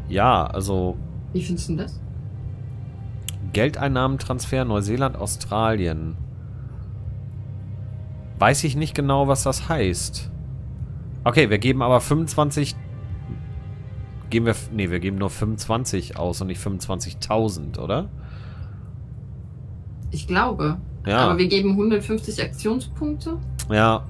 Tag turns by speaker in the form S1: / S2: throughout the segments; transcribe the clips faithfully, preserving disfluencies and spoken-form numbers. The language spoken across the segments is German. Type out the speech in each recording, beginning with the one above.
S1: Ja, also...
S2: Wie findest du denn das?
S1: Geldeinnahmentransfer Neuseeland, Australien. Weiß ich nicht genau, was das heißt. Okay, wir geben aber fünfundzwanzig... Geben wir... Ne, wir geben nur fünfundzwanzig aus und nicht fünfundzwanzigtausend, oder?
S2: Ich glaube.
S1: Ja.
S2: Aber wir geben hundertfünfzig Aktionspunkte.
S1: Ja.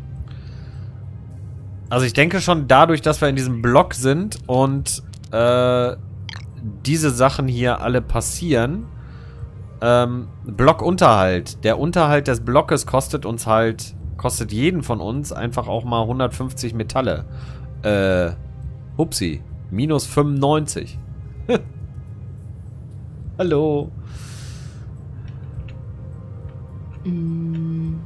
S1: Also ich denke schon dadurch, dass wir in diesem Block sind und äh, diese Sachen hier alle passieren. Ähm, Blockunterhalt. Der Unterhalt des Blockes kostet uns halt, kostet jeden von uns einfach auch mal hundertfünfzig Metalle. Äh, hupsi. Minus fünfundneunzig. Hallo.
S2: Mm.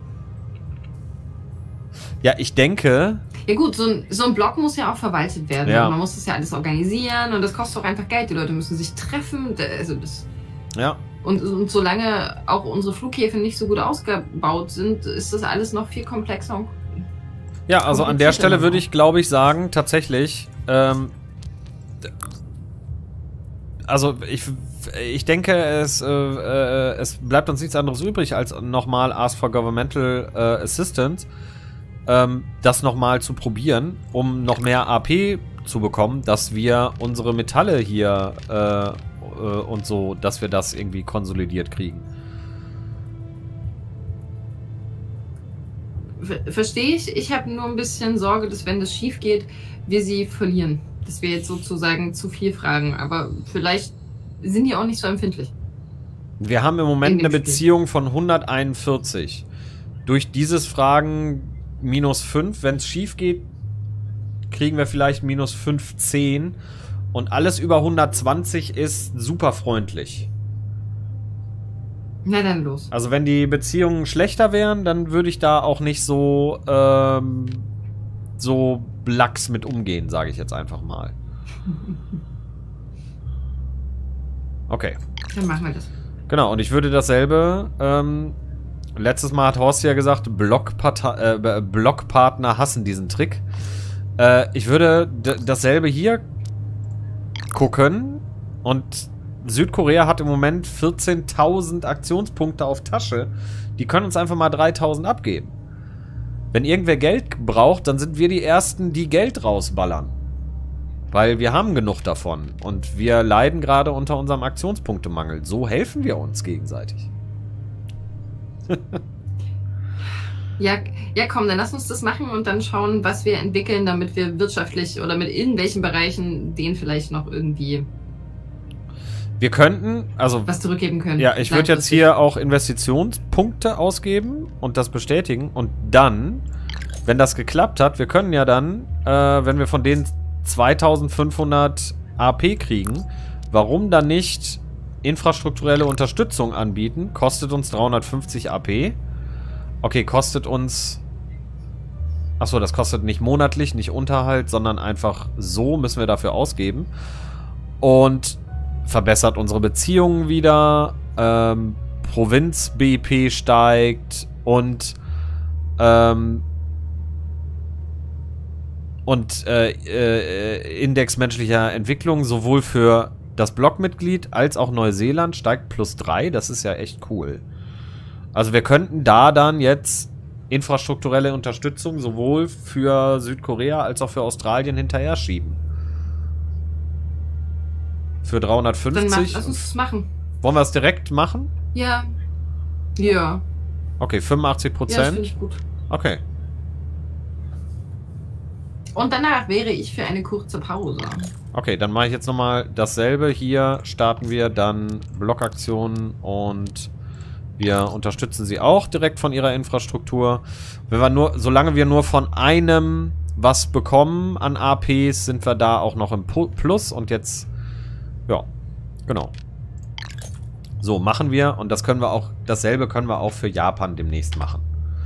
S1: Ja, ich denke...
S2: Ja gut, so ein, so ein Block muss ja auch verwaltet werden.
S1: Ja.
S2: Man muss das ja alles organisieren und das kostet auch einfach Geld. Die Leute müssen sich treffen. Also das
S1: Ja.
S2: und, und solange auch unsere Flughäfen nicht so gut ausgebaut sind, ist das alles noch viel komplexer. Und
S1: Ja, also an der Stelle würde ich, glaube ich, sagen, tatsächlich, ähm, also ich, ich denke, es, äh, äh, es bleibt uns nichts anderes übrig, als nochmal Ask for Governmental äh, Assistance, ähm, das nochmal zu probieren, um noch mehr A P zu bekommen, dass wir unsere Metalle hier äh, äh, und so, dass wir das irgendwie konsolidiert kriegen.
S2: Verstehe ich. Ich habe nur ein bisschen Sorge, dass wenn das schief geht, wir sie verlieren. Dass wir jetzt sozusagen zu viel fragen. Aber vielleicht sind die auch nicht so empfindlich.
S1: Wir haben im Moment eine
S2: Spiel.
S1: Beziehung von hunderteinundvierzig. Durch dieses Fragen minus fünf. Wenn es schief geht, kriegen wir vielleicht minus fünfzehn. Und alles über hundertzwanzig ist super freundlich.
S2: Na dann los.
S1: Also wenn die Beziehungen schlechter wären, dann würde ich da auch nicht so ähm, so lax mit umgehen, sage ich jetzt einfach mal. Okay.
S2: Dann machen wir das.
S1: Genau, und ich würde dasselbe, ähm, letztes Mal hat Horst ja gesagt, Blockpartner, äh, Blockpartner hassen diesen Trick. Äh, ich würde dasselbe hier gucken und Südkorea hat im Moment vierzehntausend Aktionspunkte auf Tasche. Die können uns einfach mal dreitausend abgeben. Wenn irgendwer Geld braucht, dann sind wir die Ersten, die Geld rausballern. Weil wir haben genug davon. Und wir leiden gerade unter unserem Aktionspunktemangel. So helfen wir uns gegenseitig.
S2: Ja, ja, komm, dann lass uns das machen und dann schauen, was wir entwickeln, damit wir wirtschaftlich oder mit irgendwelchen Bereichen denen vielleicht noch irgendwie
S1: Wir könnten, also...
S2: was zurückgeben können.
S1: Ja, ich würde jetzt hier auch Investitionspunkte ausgeben und das bestätigen. Und dann, wenn das geklappt hat, wir können ja dann, äh, wenn wir von denen zweitausendfünfhundert A P kriegen, warum dann nicht infrastrukturelle Unterstützung anbieten? Kostet uns dreihundertfünfzig A P. Okay, kostet uns... Achso, das kostet nicht monatlich, nicht Unterhalt, sondern einfach so müssen wir dafür ausgeben. Und verbessert unsere Beziehungen wieder, ähm, Provinz-B I P steigt und ähm, und äh, äh, Index menschlicher Entwicklung sowohl für das Blockmitglied als auch Neuseeland steigt plus drei. Das ist ja echt cool. Also wir könnten da dann jetzt infrastrukturelle Unterstützung sowohl für Südkorea als auch für Australien hinterher schieben. Für dreihundertfünfzig.
S2: Dann mach, lass uns das machen.
S1: Wollen wir es direkt machen?
S2: Ja. Ja.
S1: Okay, fünfundachtzig
S2: Ja, das
S1: Prozent.
S2: finde ich gut.
S1: Okay.
S2: Und danach wäre ich für eine kurze Pause.
S1: Okay, dann mache ich jetzt nochmal dasselbe. Hier starten wir dann Blockaktionen und wir unterstützen sie auch direkt von ihrer Infrastruktur. Wenn wir nur, solange wir nur von einem was bekommen an A Ps, sind wir da auch noch im Plus. Und jetzt, ja, genau. So, machen wir. Und das können wir auch, dasselbe können wir auch für Japan demnächst machen.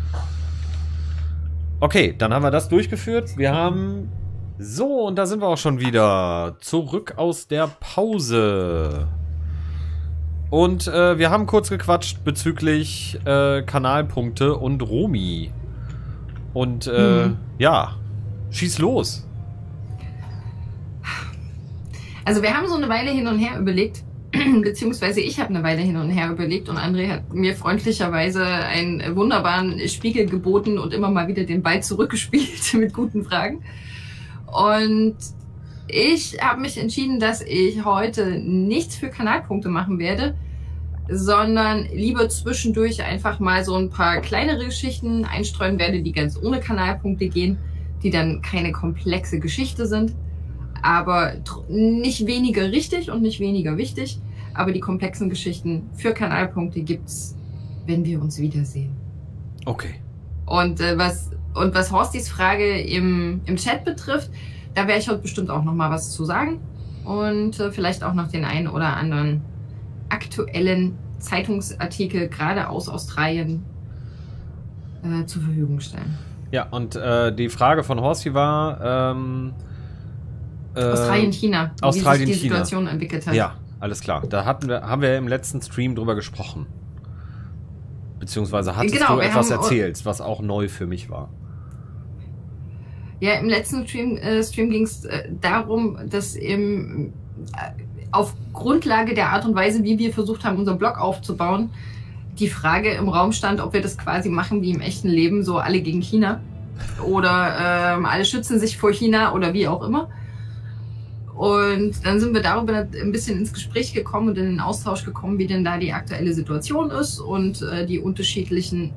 S1: Okay, dann haben wir das durchgeführt. Wir haben... So, und da sind wir auch schon wieder. Zurück aus der Pause. Und äh, wir haben kurz gequatscht bezüglich äh, Kanalpunkte und Romi. Und äh,
S2: hm.
S1: ja, schieß los.
S2: Also wir haben so eine Weile hin und her überlegt, beziehungsweise ich habe eine Weile hin und her überlegt und André hat mir freundlicherweise einen wunderbaren Spiegel geboten und immer mal wieder den Ball zurückgespielt mit guten Fragen. Und ich habe mich entschieden, dass ich heute nichts für Kanalpunkte machen werde, sondern lieber zwischendurch einfach mal so ein paar kleinere Geschichten einstreuen werde, die ganz ohne Kanalpunkte gehen, die dann keine komplexe Geschichte sind, aber nicht weniger richtig und nicht weniger wichtig. Aber die komplexen Geschichten für Kanalpunkte gibt's, wenn wir uns wiedersehen.
S1: Okay.
S2: Und äh, was und was Horstis Frage im, im Chat betrifft, da werde ich heute bestimmt auch noch mal was zu sagen und äh, vielleicht auch noch den einen oder anderen aktuellen Zeitungsartikel, gerade aus Australien, äh, zur Verfügung stellen.
S1: Ja, und äh, die Frage von Horsti war... Ähm, äh,
S2: Australien, China.
S1: Australien,
S2: wie sich die
S1: China.
S2: Situation entwickelt hat.
S1: Ja, alles klar. Da hatten wir, haben wir im letzten Stream drüber gesprochen. Beziehungsweise hattest
S2: genau,
S1: du etwas
S2: haben,
S1: erzählt, was auch neu für mich war.
S2: Ja, im letzten Stream, äh, Stream ging es äh, darum, dass im, äh, auf Grundlage der Art und Weise, wie wir versucht haben, unseren Blog aufzubauen, die Frage im Raum stand, ob wir das quasi machen wie im echten Leben, so alle gegen China oder ähm, alle schützen sich vor China oder wie auch immer. Und dann sind wir darüber ein bisschen ins Gespräch gekommen und in den Austausch gekommen, wie denn da die aktuelle Situation ist und äh, die unterschiedlichen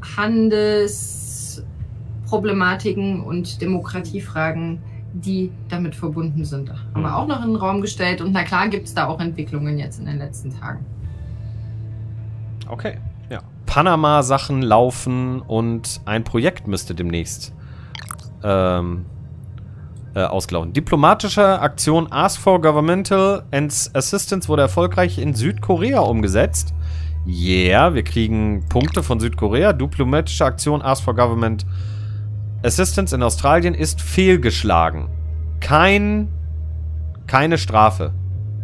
S2: Handelsproblematiken und Demokratiefragen, die damit verbunden sind. Haben wir auch noch in den Raum gestellt und na klar gibt es da auch Entwicklungen jetzt in den letzten Tagen.
S1: Okay, ja. Panama-Sachen laufen und ein Projekt müsste demnächst ähm, äh, ausgelaufen. Diplomatische Aktion Ask for Governmental Assistance wurde erfolgreich in Südkorea umgesetzt. Yeah, wir kriegen Punkte von Südkorea. Diplomatische Aktion Ask for Government Assistance in Australien ist fehlgeschlagen. Kein, keine Strafe.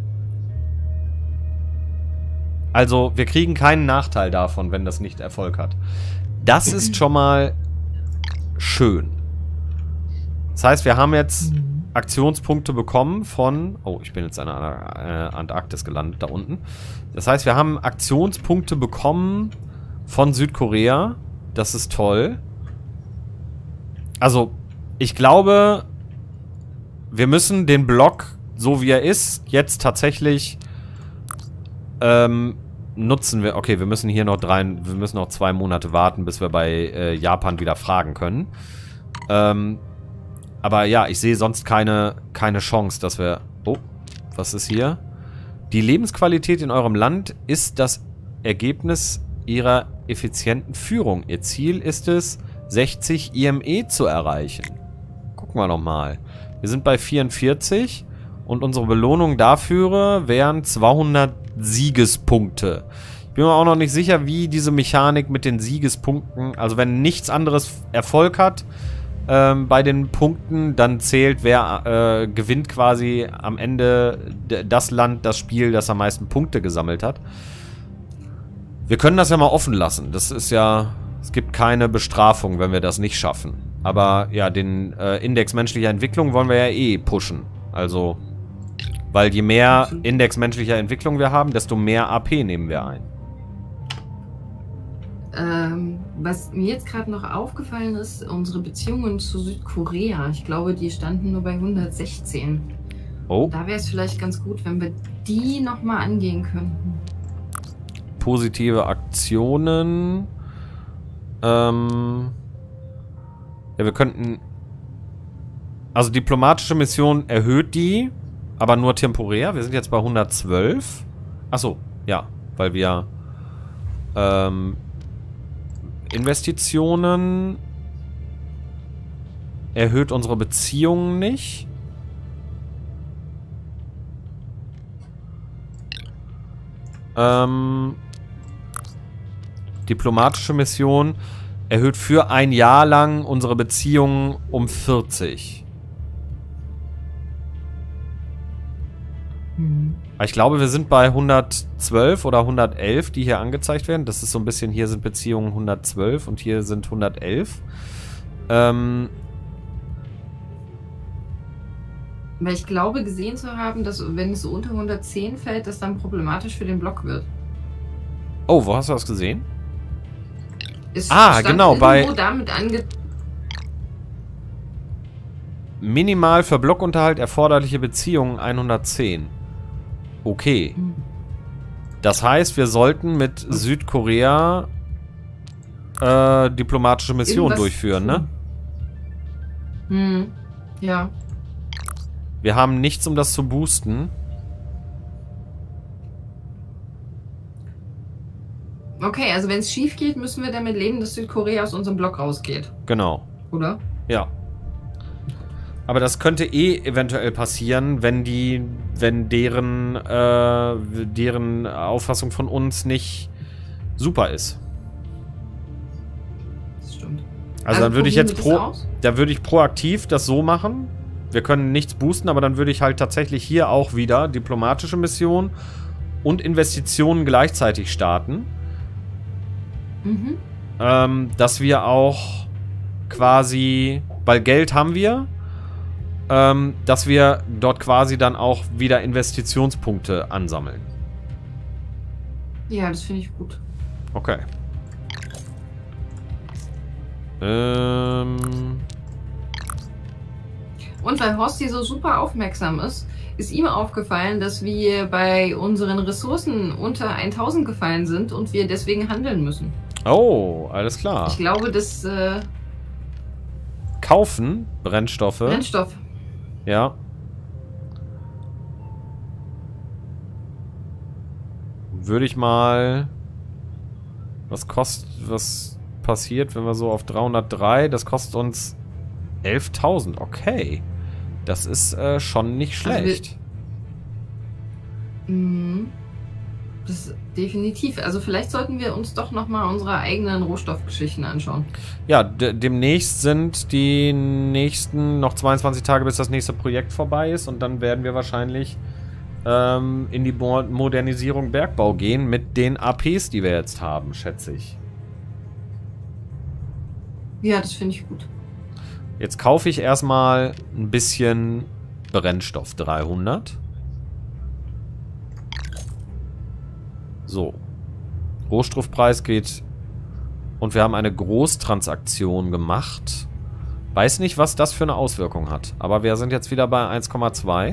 S1: Also, wir kriegen keinen Nachteil davon, wenn das nicht Erfolg hat. Das ist schon mal schön. Das heißt, wir haben jetzt Aktionspunkte bekommen von... Oh, ich bin jetzt an der äh, Antarktis gelandet, da unten. Das heißt, wir haben Aktionspunkte bekommen von Südkorea. Das ist toll. Also, ich glaube, wir müssen den Block, so wie er ist, jetzt tatsächlich... Ähm, nutzen wir... Okay, wir müssen hier noch drei... Wir müssen noch zwei Monate warten, bis wir bei äh, Japan wieder fragen können. Ähm, aber ja, ich sehe sonst keine, keine Chance, dass wir... Oh, was ist hier? Die Lebensqualität in eurem Land ist das Ergebnis ihrer effizienten Führung. Ihr Ziel ist es, sechzig I M E zu erreichen. Gucken wir nochmal. Wir sind bei vierundvierzig und unsere Belohnung dafür wären zweihundert Siegespunkte. Ich bin mir auch noch nicht sicher, wie diese Mechanik mit den Siegespunkten, also wenn nichts anderes Erfolg hat ähm, bei den Punkten, dann zählt, wer äh, gewinnt quasi am Ende das Land, das Spiel, das am meisten Punkte gesammelt hat. Wir können das ja mal offen lassen. Das ist ja, es gibt keine Bestrafung, wenn wir das nicht schaffen. Aber ja, den äh, Index menschlicher Entwicklung wollen wir ja eh pushen. Also... Weil je mehr Index menschlicher Entwicklung wir haben, desto mehr A P nehmen wir ein.
S2: Ähm, was mir jetzt gerade noch aufgefallen ist, unsere Beziehungen zu Südkorea. Ich glaube, die standen nur bei hundertsechzehn.
S1: Oh.
S2: Da wäre es vielleicht ganz gut, wenn wir die nochmal angehen könnten.
S1: Positive Aktionen. Ähm... Ja, wir könnten... Also diplomatische Mission erhöht die... Aber nur temporär. Wir sind jetzt bei hundertzwölf. Achso, ja. Weil wir ähm, Investitionen erhöht unsere Beziehungen nicht. Ähm, diplomatische Mission erhöht für ein Jahr lang unsere Beziehungen um vierzig. Ich glaube, wir sind bei hundertzwölf oder hundertelf, die hier angezeigt werden. Das ist so ein bisschen, hier sind Beziehungen hundertzwölf und hier sind hundertelf. Ähm
S2: Weil ich glaube, gesehen zu haben, dass wenn es so unter hundertzehn fällt, das dann problematisch für den Block wird.
S1: Oh, wo hast du das gesehen?
S2: Es
S1: Ah,
S2: stand
S1: genau, bei-
S2: irgendwo damit ange...
S1: Minimal für Blockunterhalt erforderliche Beziehungen hundertzehn. Okay.
S2: Hm.
S1: Das heißt, wir sollten mit Südkorea äh, diplomatische Missionen
S2: Irgendwas
S1: durchführen, ne?
S2: Hm. Ja.
S1: Wir haben nichts, um das zu boosten.
S2: Okay, also wenn es schief geht, müssen wir damit leben, dass Südkorea aus unserem Block rausgeht.
S1: Genau.
S2: Oder?
S1: Ja. Aber das könnte eh eventuell passieren, wenn die, wenn deren, äh, deren Auffassung von uns nicht super ist.
S2: Das stimmt.
S1: Also, dann würde ich
S2: probieren
S1: jetzt
S2: wir das
S1: pro,
S2: aus?
S1: da würde ich proaktiv das so machen. Wir können nichts boosten, aber dann würde ich halt tatsächlich hier auch wieder diplomatische Missionen und Investitionen gleichzeitig starten.
S2: Mhm.
S1: Ähm, dass wir auch quasi, weil Geld haben wir, ähm, dass wir dort quasi dann auch wieder Investitionspunkte ansammeln.
S2: Ja, das finde ich gut.
S1: Okay. Ähm,
S2: Und weil Horsti so super aufmerksam ist, ist ihm aufgefallen, dass wir bei unseren Ressourcen unter tausend gefallen sind und wir deswegen handeln müssen.
S1: oh, alles klar.
S2: Ich glaube, das äh,
S1: Kaufen Brennstoffe.
S2: Brennstoff.
S1: Ja. Würde ich mal... Was kostet... Was passiert, wenn wir so auf dreihundertdrei... Das kostet uns elftausend. Okay. Das ist äh, schon nicht
S2: Also
S1: schlecht.
S2: wir, mh, das ist definitiv. Also vielleicht sollten wir uns doch nochmal unsere eigenen Rohstoffgeschichten anschauen.
S1: Ja, de demnächst sind die nächsten noch zweiundzwanzig Tage, bis das nächste Projekt vorbei ist. Und dann werden wir wahrscheinlich ähm, in die Mo Modernisierung Bergbau gehen mit den A Ps, die wir jetzt haben, schätze ich.
S2: Ja, das finde ich gut.
S1: Jetzt kaufe ich erstmal ein bisschen Brennstoff. dreihundert. So. Rohstoffpreis geht... Und wir haben eine Großtransaktion gemacht. Weiß nicht, was das für eine Auswirkung hat. Aber wir sind jetzt wieder bei eins Komma zwei.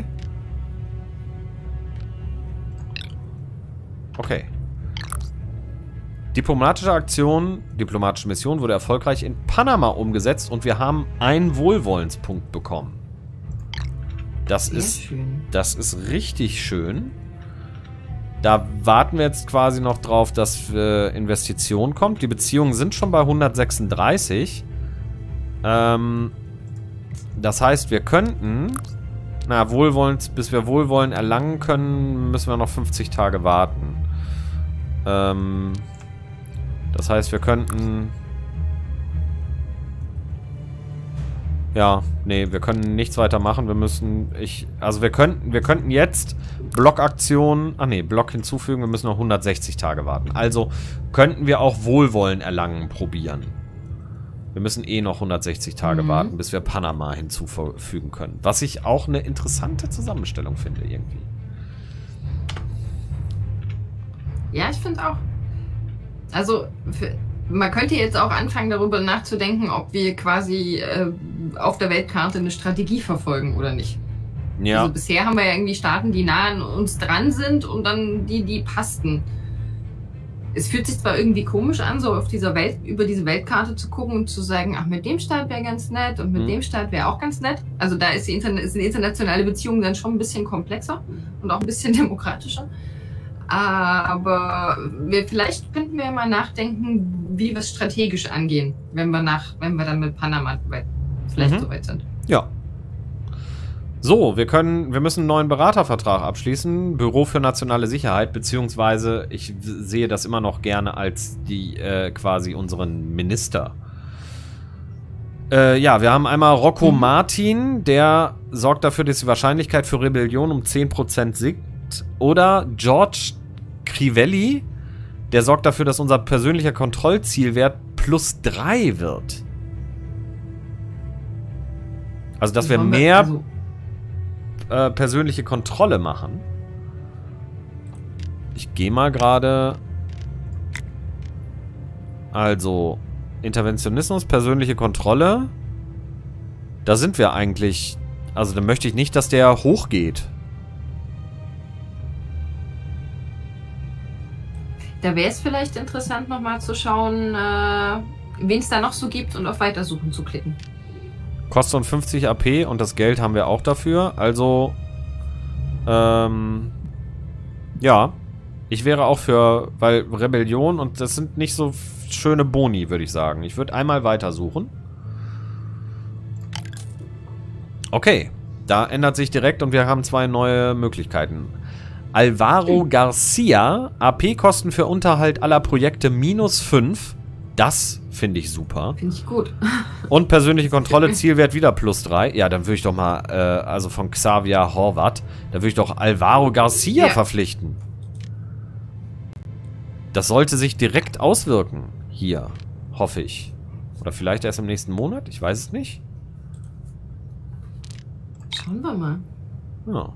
S1: Okay. Diplomatische Aktion, diplomatische Mission wurde erfolgreich in Panama umgesetzt und wir haben einen Wohlwollenspunkt bekommen. Das
S2: Sehr
S1: ist,
S2: schön.
S1: das ist richtig schön. Da warten wir jetzt quasi noch drauf, dass äh, Investition kommt. Die Beziehungen sind schon bei hundertsechsunddreißig. Ähm, das heißt, wir könnten... Na, Wohlwollen, bis wir Wohlwollen erlangen können, müssen wir noch fünfzig Tage warten. Ähm... Das heißt, wir könnten... Ja, nee, wir können nichts weiter machen. Wir müssen... Ich, also wir könnten, wir könnten jetzt Blockaktionen... Ach nee, Block hinzufügen. Wir müssen noch hundertsechzig Tage warten. Also könnten wir auch Wohlwollen erlangen probieren. Wir müssen eh noch hundertsechzig Tage
S2: Mhm.
S1: warten, bis wir Panama hinzufügen können. Was ich auch eine interessante Zusammenstellung finde irgendwie.
S2: Ja, ich finde auch. Also, für, man könnte jetzt auch anfangen, darüber nachzudenken, ob wir quasi äh, auf der Weltkarte eine Strategie verfolgen oder nicht.
S1: Ja.
S2: Also bisher haben wir ja irgendwie Staaten, die nah an uns dran sind und dann die, die passten. Es fühlt sich zwar irgendwie komisch an, so auf dieser Welt, über diese Weltkarte zu gucken und zu sagen, ach, mit dem Staat wäre ganz nett und mit
S1: Mhm.
S2: dem Staat wäre auch ganz nett. Also da ist die Interna sind internationale Beziehungen dann schon ein bisschen komplexer und auch ein bisschen demokratischer. Aber wir, vielleicht könnten wir mal nachdenken, wie wir es strategisch angehen, wenn wir nach, wenn wir dann mit Panama weit, vielleicht
S1: Mhm.
S2: so weit sind.
S1: Ja. So, wir können, wir müssen einen neuen Beratervertrag abschließen. Büro für nationale Sicherheit, beziehungsweise ich sehe das immer noch gerne als die, äh, quasi unseren Minister. Äh, ja, wir haben einmal Rocco
S2: Mhm.
S1: Martin, der sorgt dafür, dass die Wahrscheinlichkeit für Rebellion um zehn Prozent sinkt. Oder George Crivelli, der sorgt dafür, dass unser persönlicher Kontrollzielwert plus drei wird. Also, dass wir
S2: Wollen
S1: mehr...
S2: also,
S1: äh, persönliche Kontrolle machen. Ich gehe mal gerade... Also, Interventionismus, persönliche Kontrolle. Da sind wir eigentlich... Also, da möchte ich nicht, dass der hochgeht.
S2: Da wäre es vielleicht interessant, nochmal zu schauen, äh, wen es da noch so gibt und auf Weitersuchen zu klicken.
S1: Kostet uns fünfzig A P und das Geld haben wir auch dafür. Also, ähm, ja. Ich wäre auch für, weil Rebellion und das sind nicht so schöne Boni, würde ich sagen. Ich würde einmal weitersuchen. Okay, da ändert sich direkt und wir haben zwei neue Möglichkeiten. Alvaro Garcia, A P-Kosten für Unterhalt aller Projekte minus fünf. Das finde ich super.
S2: Finde ich gut.
S1: Und persönliche Kontrolle, Zielwert wieder plus drei. Ja, dann würde ich doch mal, äh, also von Xavier Horvath, da würde ich doch Alvaro Garcia ja. verpflichten. Das sollte sich direkt auswirken. Hier, hoffe ich. Oder vielleicht erst im nächsten Monat? Ich weiß es nicht.
S2: Schauen wir mal.
S1: Ja.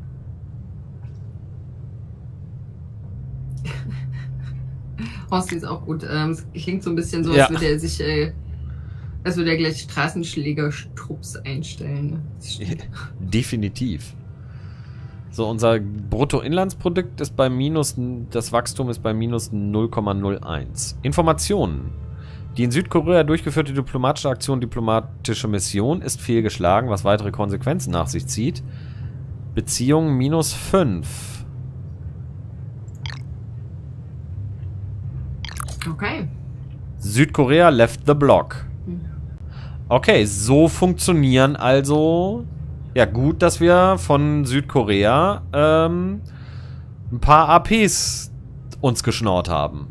S2: Horsti ist auch gut. Ähm, es klingt so ein bisschen so,
S1: ja.
S2: als würde er sich, äh, als würde er gleich Straßenschläger-Trupps einstellen.
S1: Definitiv. So, unser Bruttoinlandsprodukt ist bei minus, das Wachstum ist bei minus null Komma null eins. Informationen. Die in Südkorea durchgeführte diplomatische Aktion, diplomatische Mission ist fehlgeschlagen, was weitere Konsequenzen nach sich zieht. Beziehung minus fünf.
S2: Okay.
S1: Südkorea left the block. Okay, so funktionieren also... Ja, gut, dass wir von Südkorea ähm, ein paar A Ps uns geschnort haben.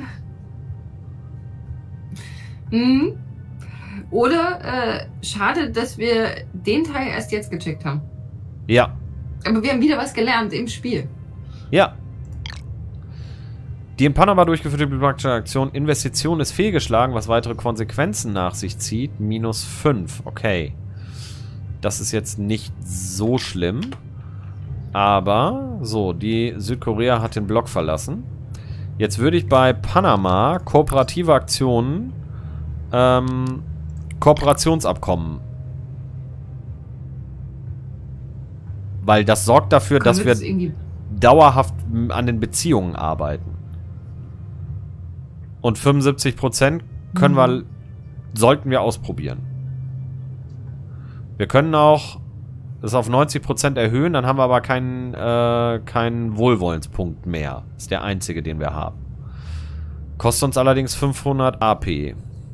S2: mhm. Oder äh, schade, dass wir den Teil erst jetzt gecheckt haben.
S1: Ja.
S2: Aber wir haben wieder was gelernt im Spiel.
S1: Ja. Die in Panama durchgeführte diplomatische Aktion Investition ist fehlgeschlagen, was weitere Konsequenzen nach sich zieht. minus fünf. Okay. Das ist jetzt nicht so schlimm. Aber, so, die Südkorea hat den Block verlassen. Jetzt würde ich bei Panama kooperative Aktionen, ähm, Kooperationsabkommen. Weil das sorgt dafür, dass wir dauerhaft an den Beziehungen arbeiten. Und fünfundsiebzig Prozent können mhm. wir, sollten wir ausprobieren. Wir können auch das auf neunzig Prozent erhöhen, dann haben wir aber keinen, äh, keinen Wohlwollenspunkt mehr. Das ist der einzige, den wir haben. Kostet uns allerdings fünfhundert A P.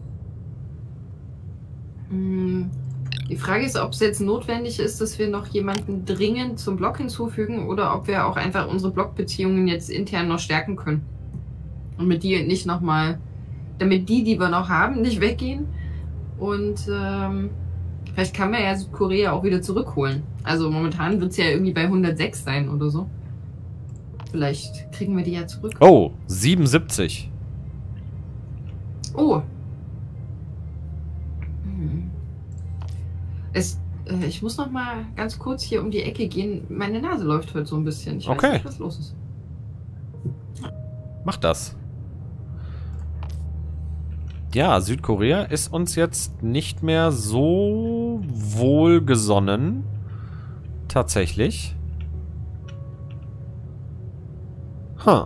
S2: Die Frage ist, ob es jetzt notwendig ist, dass wir noch jemanden dringend zum Block hinzufügen oder ob wir auch einfach unsere Blockbeziehungen jetzt intern noch stärken können. Und mit die nicht nochmal, damit die, die wir noch haben, nicht weggehen. Und ähm, vielleicht kann man ja Südkorea auch wieder zurückholen. Also momentan wird es ja irgendwie bei hundertsechs sein oder so. Vielleicht kriegen wir die ja zurück.
S1: Oh, siebenundsiebzig.
S2: Oh. Hm. Es, äh, ich muss noch mal ganz kurz hier um die Ecke gehen. Meine Nase läuft heute so ein bisschen. Ich weiß
S1: okay.
S2: nicht, was los ist.
S1: Mach das. Ja, Südkorea ist uns jetzt nicht mehr so wohlgesonnen. Tatsächlich. Huh.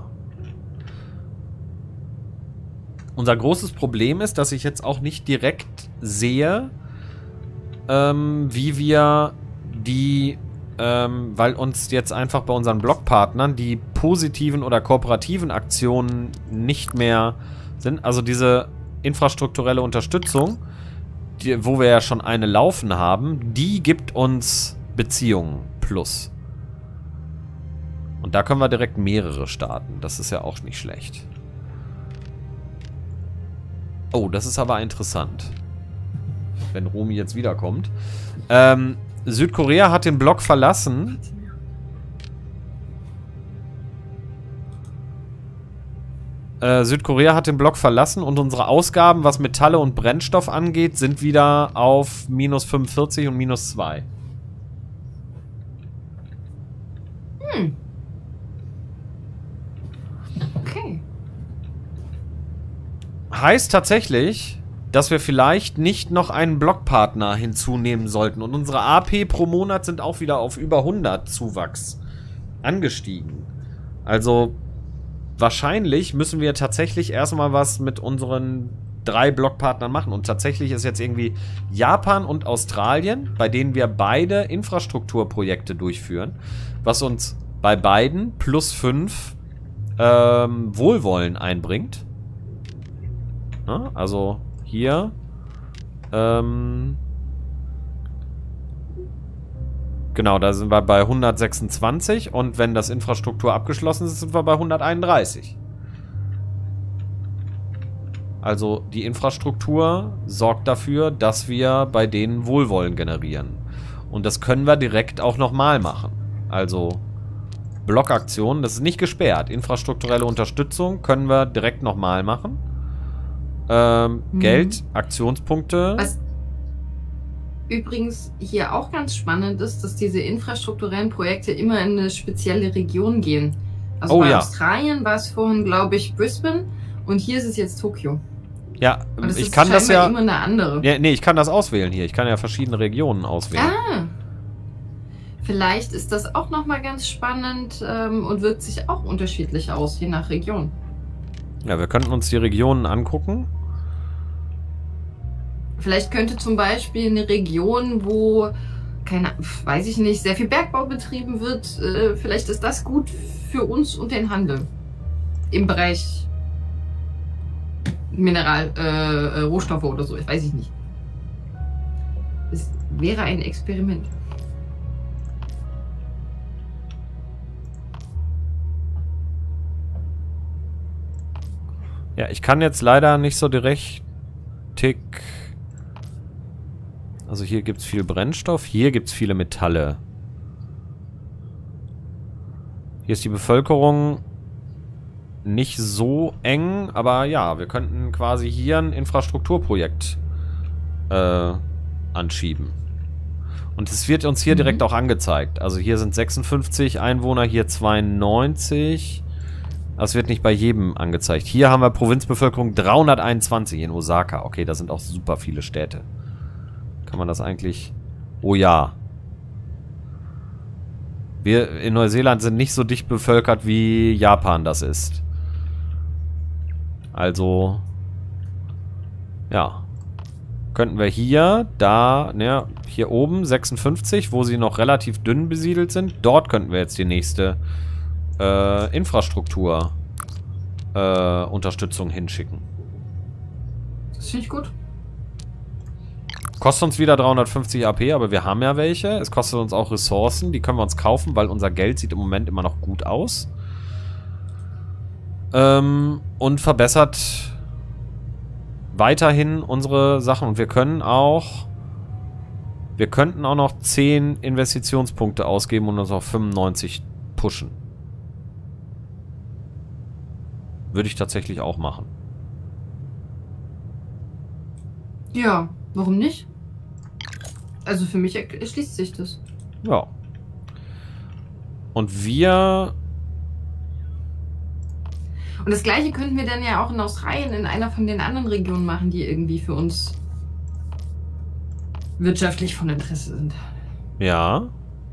S1: Unser großes Problem ist, dass ich jetzt auch nicht direkt sehe, ähm, wie wir die, ähm, weil uns jetzt einfach bei unseren Blockpartnern die positiven oder kooperativen Aktionen nicht mehr sind. Also diese infrastrukturelle Unterstützung, die, wo wir ja schon eine laufen haben, die gibt uns Beziehungen plus. Und da können wir direkt mehrere starten. Das ist ja auch nicht schlecht. Oh, das ist aber interessant. Wenn Romy jetzt wiederkommt. Ähm, Südkorea hat den Block verlassen. Äh, Südkorea hat den Block verlassen und unsere Ausgaben, was Metalle und Brennstoff angeht, sind wieder auf minus fünfundvierzig und minus zwei.
S2: Hm. Okay.
S1: Heißt tatsächlich, dass wir vielleicht nicht noch einen Blockpartner hinzunehmen sollten. Und unsere A P pro Monat sind auch wieder auf über hundert Zuwachs angestiegen. Also wahrscheinlich müssen wir tatsächlich erstmal was mit unseren drei Blockpartnern machen. Und tatsächlich ist jetzt irgendwie Japan und Australien, bei denen wir beide Infrastrukturprojekte durchführen, was uns bei beiden plus fünf ähm, Wohlwollen einbringt. Na, also hier ähm, genau, da sind wir bei hundertsechsundzwanzig und wenn das Infrastruktur abgeschlossen ist, sind wir bei hunderteinunddreißig. Also die Infrastruktur sorgt dafür, dass wir bei denen Wohlwollen generieren. Und das können wir direkt auch nochmal machen. Also Blockaktionen, das ist nicht gesperrt. Infrastrukturelle Unterstützung können wir direkt nochmal machen. Ähm, mhm. Geld, Aktionspunkte.
S2: Was übrigens hier auch ganz spannend ist, dass diese infrastrukturellen Projekte immer in eine spezielle Region gehen. Also
S1: oh,
S2: bei
S1: ja.
S2: Australien war es vorhin, glaube ich, Brisbane und hier ist es jetzt Tokio.
S1: Ja,
S2: und das
S1: ich
S2: ist
S1: kann das ja
S2: immer eine andere.
S1: Ja, nee, ich kann das auswählen hier. Ich kann ja verschiedene Regionen auswählen.
S2: Ah. Vielleicht ist das auch nochmal ganz spannend ähm, und wirkt sich auch unterschiedlich aus, je nach Region.
S1: Ja, wir könnten uns die Regionen angucken.
S2: Vielleicht könnte zum Beispiel eine Region, wo, keine, weiß ich nicht, sehr viel Bergbau betrieben wird, äh, vielleicht ist das gut für uns und den Handel. Im Bereich Mineral, äh, Rohstoffe oder so, ich weiß ich nicht. Es wäre ein Experiment.
S1: Ja, ich kann jetzt leider nicht so direkt... Also hier gibt es viel Brennstoff, hier gibt es viele Metalle. Hier ist die Bevölkerung nicht so eng, aber ja, wir könnten quasi hier ein Infrastrukturprojekt äh, anschieben. Und es wird uns hier mhm. direkt auch angezeigt. Also hier sind sechsundfünfzig Einwohner, hier zweiundneunzig. Das wird nicht bei jedem angezeigt. Hier haben wir Provinzbevölkerung dreihunderteinundzwanzig in Osaka. Okay, da sind auch super viele Städte. Kann man das eigentlich... Oh ja. Wir in Neuseeland sind nicht so dicht bevölkert, wie Japan das ist. Also... Ja. Könnten wir hier, da, ne, hier oben sechsundfünfzig, wo sie noch relativ dünn besiedelt sind. Dort könnten wir jetzt die nächste... Äh, Infrastruktur äh, Unterstützung hinschicken.
S2: Das finde ich gut.
S1: Kostet uns wieder dreihundertfünfzig A P, aber wir haben ja welche. Es kostet uns auch Ressourcen, die können wir uns kaufen, weil unser Geld sieht im Moment immer noch gut aus. Ähm, und verbessert weiterhin unsere Sachen. Und wir können auch wir könnten auch noch zehn Investitionspunkte ausgeben und uns auf fünfundneunzig pushen. Würde ich tatsächlich auch machen.
S2: Ja, warum nicht? Also für mich erschließt sich das.
S1: Ja. Und wir...
S2: Und das gleiche könnten wir dann ja auch in Australien in einer von den anderen Regionen machen, die irgendwie für uns wirtschaftlich von Interesse sind.
S1: Ja.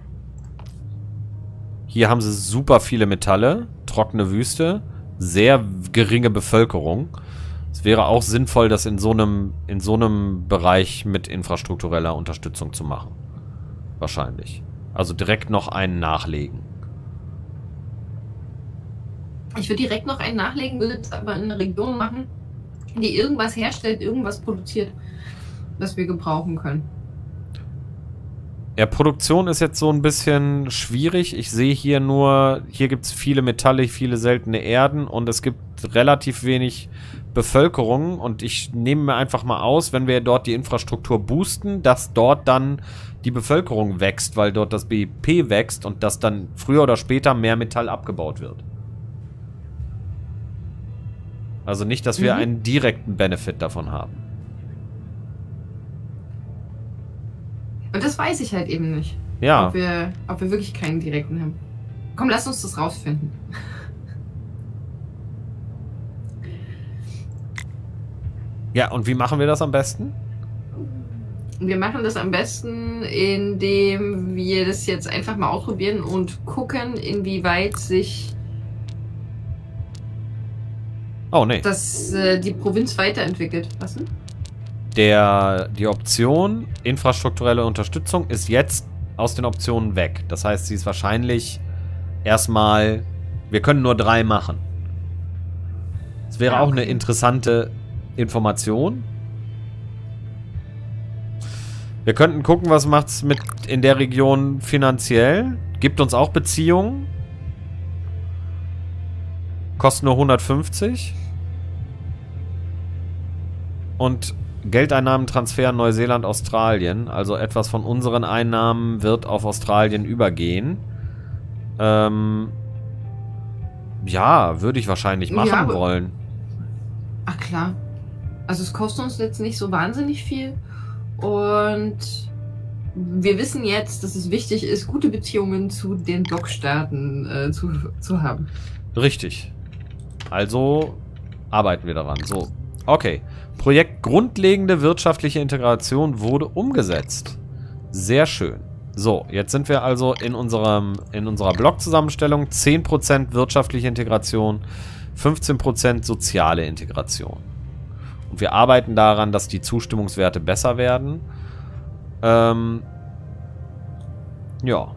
S1: Hier haben sie super viele Metalle, trockene Wüste, sehr geringe Bevölkerung. Es wäre auch sinnvoll, das in so einem in so einem Bereich mit infrastruktureller Unterstützung zu machen. Wahrscheinlich. Also direkt noch einen nachlegen.
S2: Ich würde direkt noch einen nachlegen, würde es aber in einer Region machen, die irgendwas herstellt, irgendwas produziert, was wir gebrauchen können.
S1: Ja, Produktion ist jetzt so ein bisschen schwierig. Ich sehe hier nur, hier gibt es viele Metalle, viele seltene Erden und es gibt relativ wenig Bevölkerung. Und ich nehme mir einfach mal aus, wenn wir dort die Infrastruktur boosten, dass dort dann die Bevölkerung wächst, weil dort das B I P wächst und dass dann früher oder später mehr Metall abgebaut wird. Also nicht, dass wir mhm. einen direkten Benefit davon haben.
S2: Und das weiß ich halt eben nicht.
S1: Ja.
S2: Ob wir, ob wir wirklich keinen direkten haben. Komm, lass uns das rausfinden.
S1: Ja, und wie machen wir das am besten?
S2: Wir machen das am besten, indem wir das jetzt einfach mal ausprobieren und gucken, inwieweit sich
S1: Oh, nee.
S2: das, äh, die Provinz weiterentwickelt. Was denn?
S1: Der, die Option infrastrukturelle Unterstützung ist jetzt aus den Optionen weg. Das heißt, sie ist wahrscheinlich erstmal... Wir können nur drei machen. Das wäre
S2: Ah,
S1: auch
S2: okay.
S1: eine interessante Information. Wir könnten gucken, was macht's mit in der Region finanziell. Gibt uns auch Beziehungen. Kostet nur hundertfünfzig. Und Geldeinnahmentransfer Neuseeland, Australien. Also etwas von unseren Einnahmen wird auf Australien übergehen. Ähm, ja, würde ich wahrscheinlich machen
S2: Ja, aber-
S1: wollen.
S2: Ach klar. Also es kostet uns jetzt nicht so wahnsinnig viel. Und wir wissen jetzt, dass es wichtig ist, gute Beziehungen zu den Blockstaaten äh, zu, zu haben.
S1: Richtig. Also arbeiten wir daran. So, okay. Projekt grundlegende wirtschaftliche Integration wurde umgesetzt. Sehr schön. So, jetzt sind wir also in unserem in unserer Blockzusammenstellung. zehn Prozent wirtschaftliche Integration, fünfzehn Prozent soziale Integration. Und wir arbeiten daran, dass die Zustimmungswerte besser werden. Ähm, ja.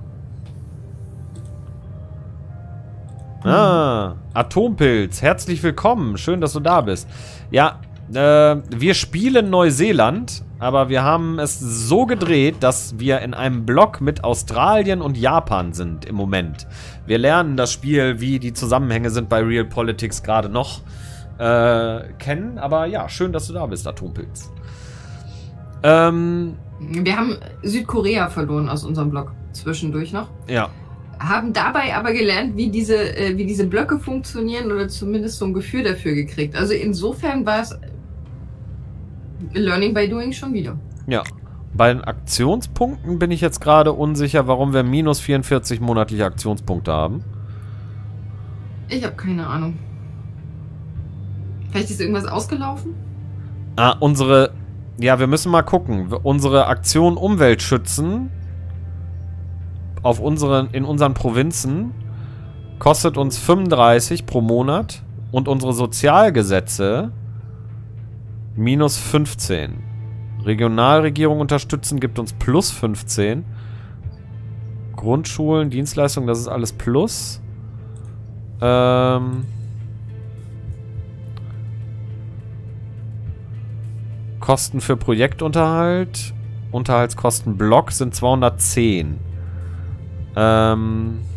S1: Ah, Atompilz, herzlich willkommen. Schön, dass du da bist. Ja, äh, wir spielen Neuseeland, aber wir haben es so gedreht, dass wir in einem Block mit Australien und Japan sind im Moment. Wir lernen das Spiel, wie die Zusammenhänge sind bei Real Politics gerade noch äh, kennen. Aber ja, schön, dass du da bist, Atompilz. Ähm,
S2: Wir haben Südkorea verloren aus unserem Block zwischendurch noch.
S1: ja.
S2: Haben dabei aber gelernt, wie diese, äh, wie diese Blöcke funktionieren oder zumindest so ein Gefühl dafür gekriegt. Also insofern war es Learning by Doing schon wieder.
S1: Ja. Bei den Aktionspunkten bin ich jetzt gerade unsicher, warum wir minus vierundvierzig monatliche Aktionspunkte haben.
S2: Ich habe keine Ahnung. Vielleicht ist irgendwas ausgelaufen?
S1: Ah, unsere... Ja, wir müssen mal gucken. Unsere Aktion Umwelt schützen auf unseren, in unseren Provinzen kostet uns fünfunddreißig pro Monat und unsere Sozialgesetze minus fünfzehn. Regionalregierung unterstützen gibt uns plus fünfzehn. Grundschulen, Dienstleistungen, das ist alles plus. Ähm... Kosten für Projektunterhalt, Unterhaltskosten Block sind zweihundertzehn. Ähm,